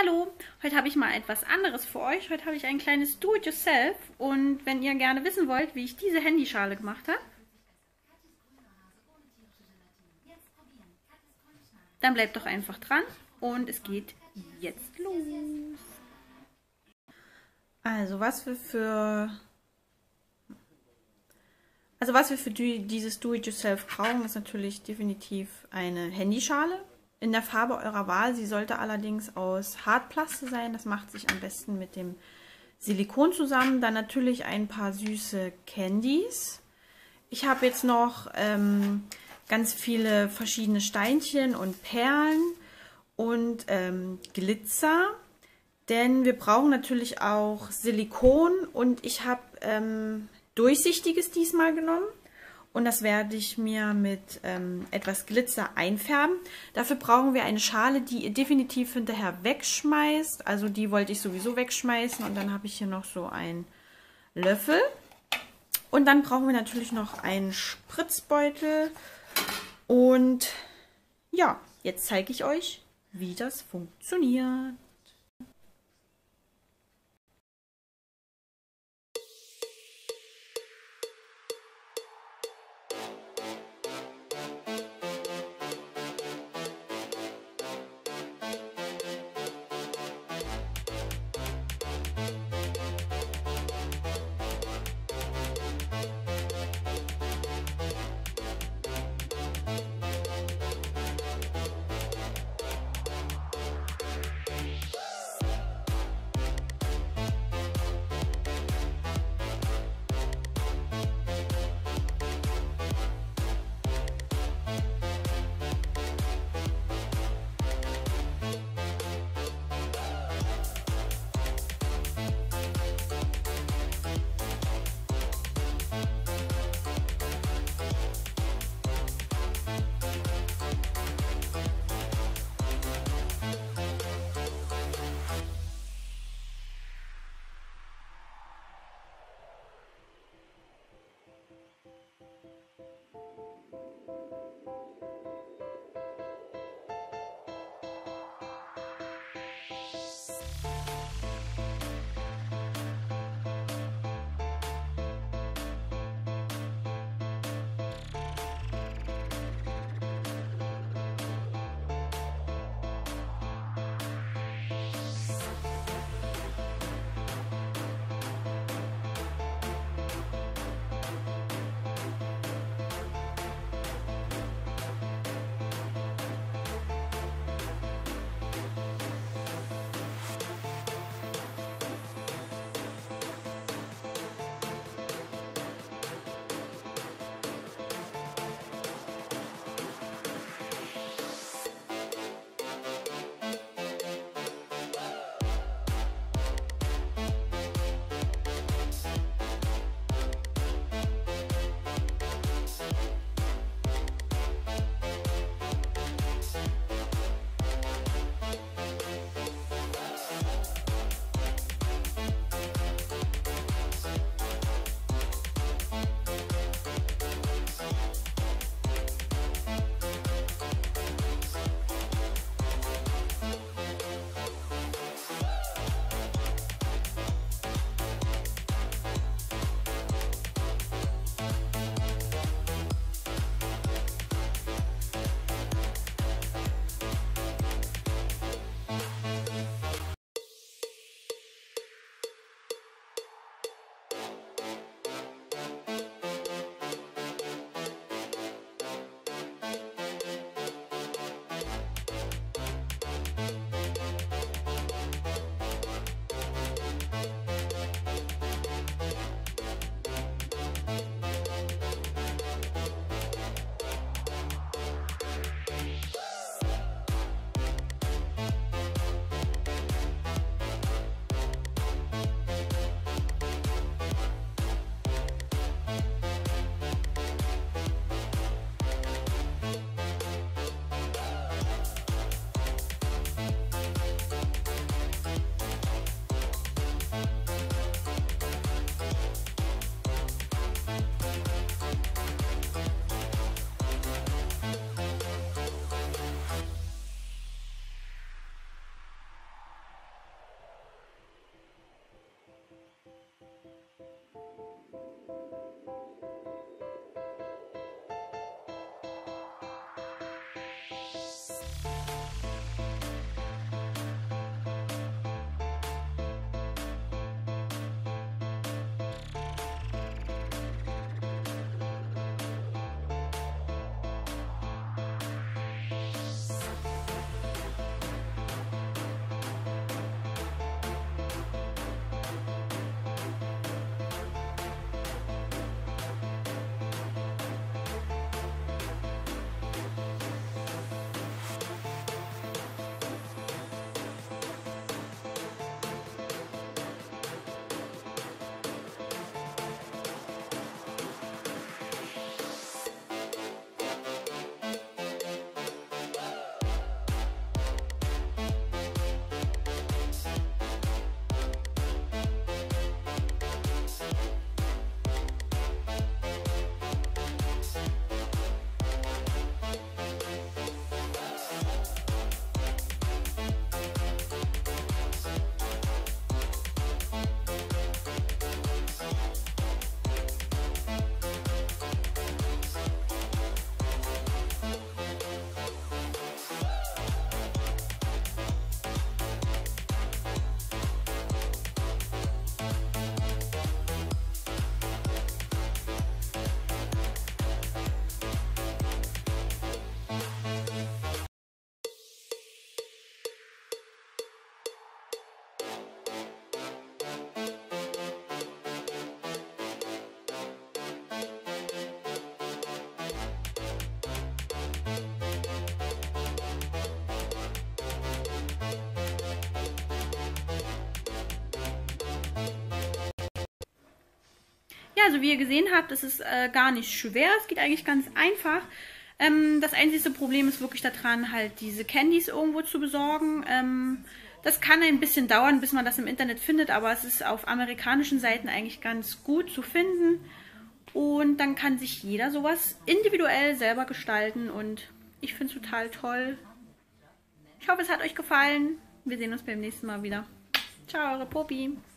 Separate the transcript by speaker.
Speaker 1: Hallo, heute habe ich mal etwas anderes für euch. Heute habe ich ein kleines Do-it-yourself und wenn ihr gerne wissen wollt, wie ich diese Handyschale gemacht habe, dann bleibt doch einfach dran und es geht jetzt los. Also was wir für dieses Do-it-yourself brauchen, ist natürlich definitiv eine Handyschale in der Farbe eurer Wahl. Sie sollte allerdings aus Hartplaste sein. Das macht sich am besten mit dem Silikon zusammen. Dann natürlich ein paar süße Candies. Ich habe jetzt noch ganz viele verschiedene Steinchen und Perlen und Glitzer. Denn wir brauchen natürlich auch Silikon und ich habe durchsichtiges diesmal genommen. Und das werde ich mir mit etwas Glitzer einfärben. Dafür brauchen wir eine Schale, die ihr definitiv hinterher wegschmeißt. Also die wollte ich sowieso wegschmeißen. Und dann habe ich hier noch so einen Löffel. Und dann brauchen wir natürlich noch einen Spritzbeutel. Und ja, jetzt zeige ich euch, wie das funktioniert. Ja, also wie ihr gesehen habt, ist es gar nicht schwer. Es geht eigentlich ganz einfach. Das einzige Problem ist wirklich daran, halt diese Candies irgendwo zu besorgen. Das kann ein bisschen dauern, bis man das im Internet findet, aber es ist auf amerikanischen Seiten eigentlich ganz gut zu finden. Und dann kann sich jeder sowas individuell selber gestalten und ich finde es total toll. Ich hoffe, es hat euch gefallen. Wir sehen uns beim nächsten Mal wieder. Ciao, eure Popi.